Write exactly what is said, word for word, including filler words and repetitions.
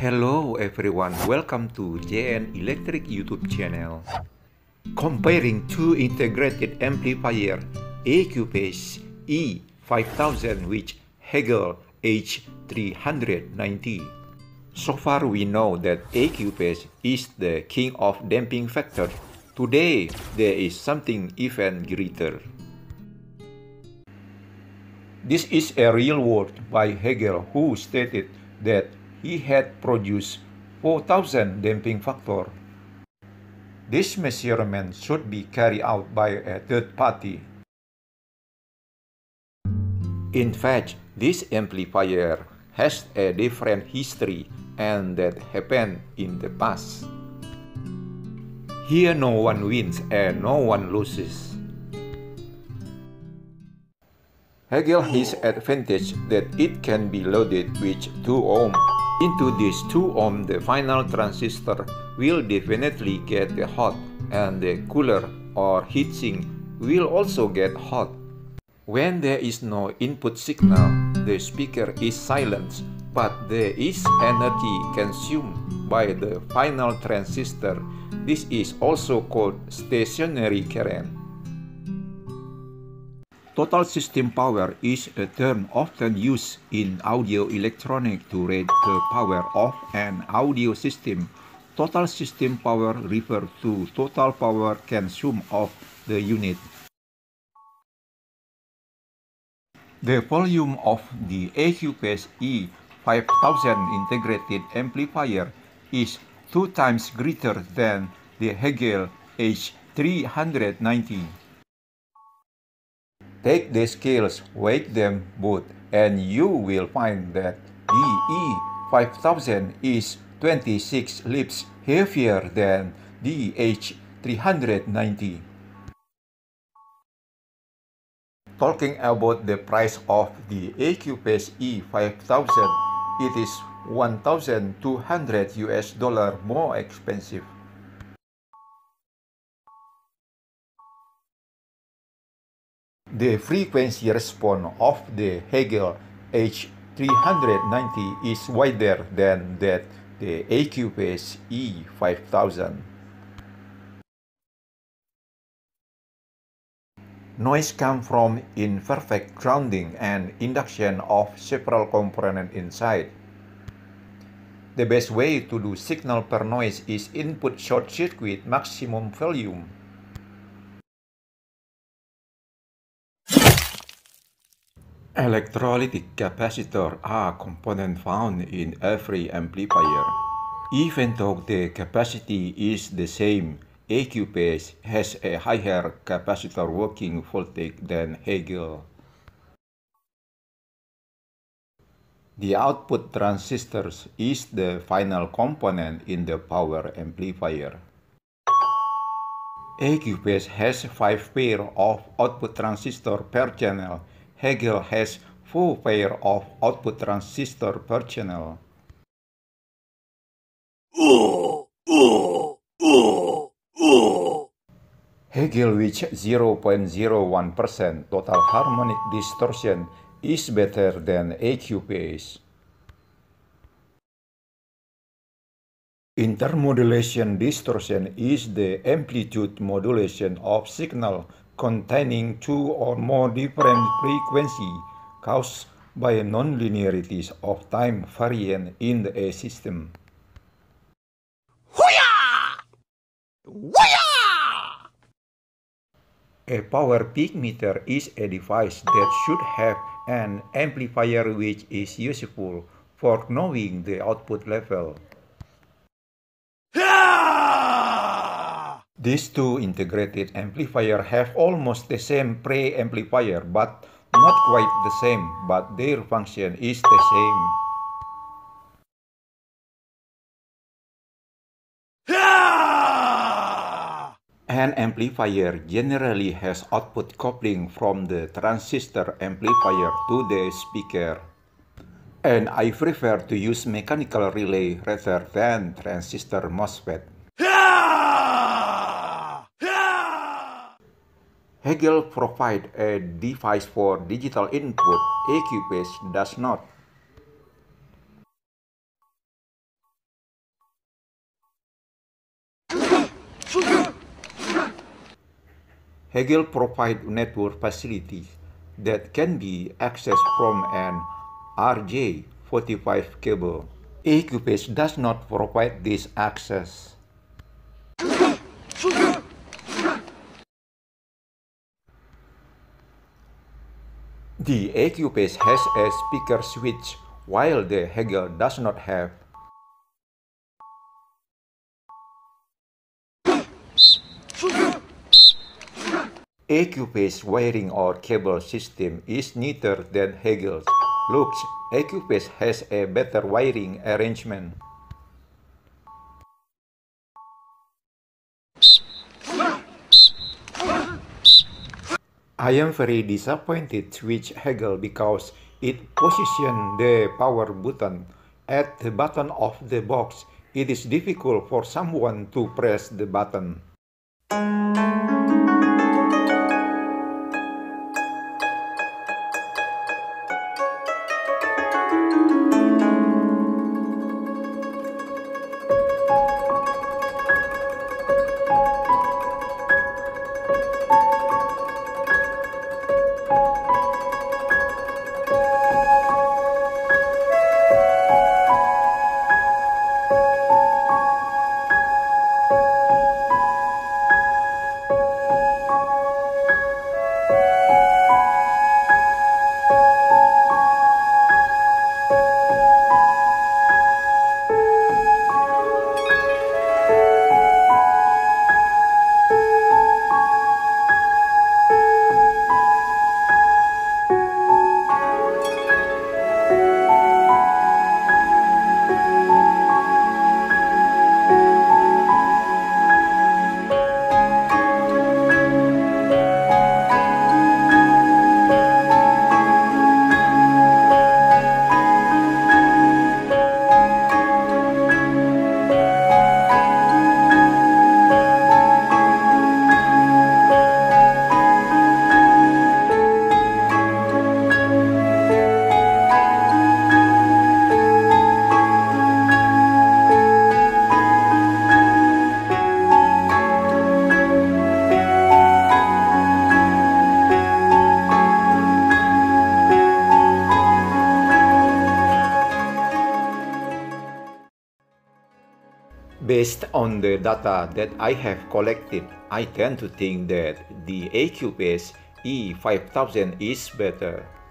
Hello everyone, welcome to J N Electric YouTube channel. Comparing two integrated amplifier E Q Pace E five thousand with Hegel H three ninety. So far we know that E Q Pace is the king of damping factor. Today there is something even greater. This is a real word by Hegel, who stated that he had produced four thousand damping factor. This measurement should be carried out by a third party. In fact, this amplifier has a different history and that happened in the past. Here no one wins and no one loses. Hegel has advantage that it can be loaded with two ohm. Into this two ohm, the final transistor will definitely get hot, and the cooler or heatsink will also get hot. When there is no input signal, the speaker is silent, but there is energy consumed by the final transistor. This is also called stationary current. Total system power is a term often used in audio electronics to rate the power of an audio system. Total system power refers to total power consumed of the unit. The volume of the E Q Pace E five thousand integrated amplifier is two times greater than the Hegel H three ninety. Take the scales, weigh them both, and you will find that the E five thousand is twenty-six lips heavier than the H three ninety. Talking about the price of the E Q Pace E five thousand, it is one thousand two hundred U S dollar more expensive. The frequency response of the Hegel H three ninety is wider than that the E Q Pace E five thousand. Noise comes from imperfect grounding and induction of several components inside. The best way to do signal per noise is input short circuit maximum volume. Electrolytic capacitors are components found in every amplifier. Even though the capacity is the same, E Q Pace has a higher capacitor working voltage than Hegel. The output transistors is the final component in the power amplifier. E Q Pace has five pairs of output transistors per channel. Hegel has four pairs of output transistors per channel. Hegel with zero point zero one percent total harmonic distortion is better than E Q Pace. Intermodulation distortion is the amplitude modulation of signal containing two or more different frequencies caused by non-linearities of time variance in a system. A power peak meter is a device that should have an amplifier which is useful for knowing the output level. These two integrated amplifiers have almost the same pre-amplifier, but not quite the same, but their function is the same. An amplifier generally has output coupling from the transistor amplifier to the speaker. And I prefer to use mechanical relay rather than transistor MOSFET. Hegel provides a device for digital input. E Q Pace does not. Hegel provides network facilities that can be accessed from an R J forty-five cable. E Q P A C E does not provide this access. The E Q P A C E has a speaker switch, while the Hegel does not have. E Q P A C E wiring or cable system is neater than Hegel's. Looks, E Q P A C E has a better wiring arrangement. I am very disappointed with Hegel because it positioned the power button at the bottom of the box. It is difficult for someone to press the button. Based on the data that I have collected, I tend to think that the E Q P A C E E five thousand is better.